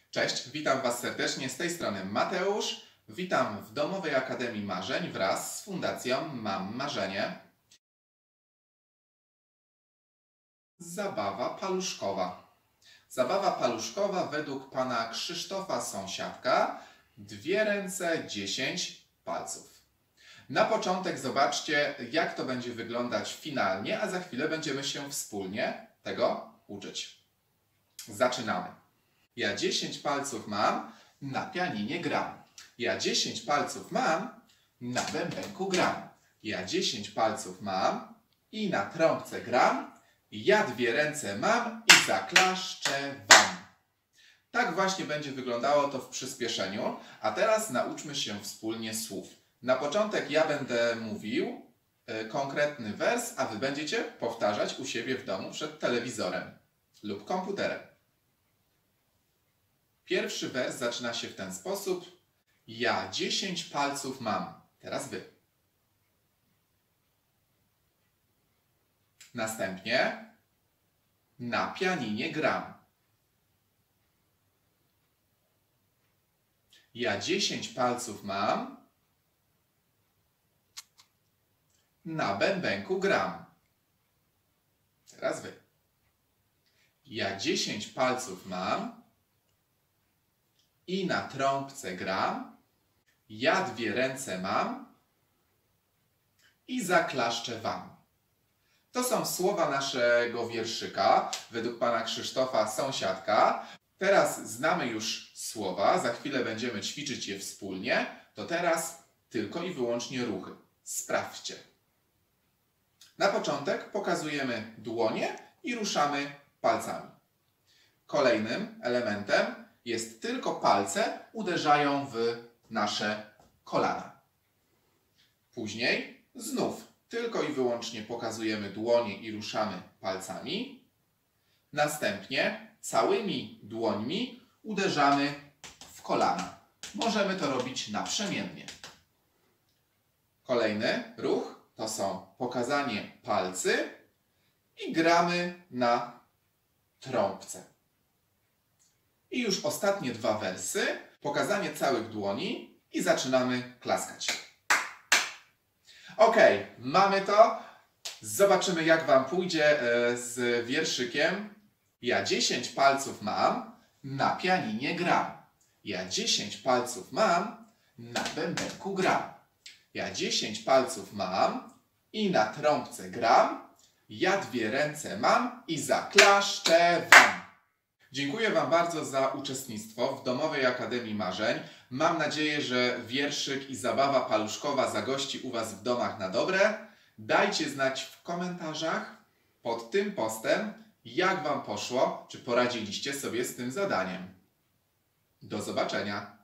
Cześć, witam Was serdecznie, z tej strony Mateusz. Witam w Domowej Akademii Marzeń wraz z Fundacją Mam Marzenie. Zabawa paluszkowa. Zabawa paluszkowa według pana Krzysztofa Sąsiadka. 2 ręce, 10 palców. Na początek zobaczcie, jak to będzie wyglądać finalnie, a za chwilę będziemy się wspólnie tego uczyć. Zaczynamy. Ja 10 palców mam, na pianinie gram. Ja 10 palców mam, na bębenku gram. Ja 10 palców mam i na trąbce gram. Ja 2 ręce mam i zaklaszczę wam. Tak właśnie będzie wyglądało to w przyspieszeniu. A teraz nauczmy się wspólnie słów. Na początek ja będę mówił konkretny wers, a wy będziecie powtarzać u siebie w domu przed telewizorem lub komputerem. Pierwszy wers zaczyna się w ten sposób. Ja 10 palców mam. Teraz wy. Następnie na pianinie gram. Ja 10 palców mam. Na bębenku gram. Teraz wy. Ja 10 palców mam. I na trąbce gram. Ja 2 ręce mam. I zaklaszczę wam. To są słowa naszego wierszyka według pana Krzysztofa Sąsiadka. Teraz znamy już słowa, za chwilę będziemy ćwiczyć je wspólnie. To teraz tylko i wyłącznie ruchy. Sprawdźcie. Na początek pokazujemy dłonie i ruszamy palcami. Kolejnym elementem jest tylko palce uderzają w nasze kolana. Później znów tylko i wyłącznie pokazujemy dłonie i ruszamy palcami. Następnie całymi dłońmi uderzamy w kolana. Możemy to robić naprzemiennie. Kolejny ruch to są pokazanie palcy i gramy na trąbce. I już ostatnie 2 wersy, pokazanie całych dłoni i zaczynamy klaskać. Ok, mamy to. Zobaczymy, jak wam pójdzie z wierszykiem. Ja 10 palców mam, na pianinie gram. Ja 10 palców mam, na bębenku gram. Ja 10 palców mam i na trąbce gram. Ja 2 ręce mam i zaklaszczę wam. Dziękuję wam bardzo za uczestnictwo w Domowej Akademii Marzeń. Mam nadzieję, że wierszyk i zabawa paluszkowa zagości u was w domach na dobre. Dajcie znać w komentarzach pod tym postem, jak wam poszło, czy poradziliście sobie z tym zadaniem. Do zobaczenia!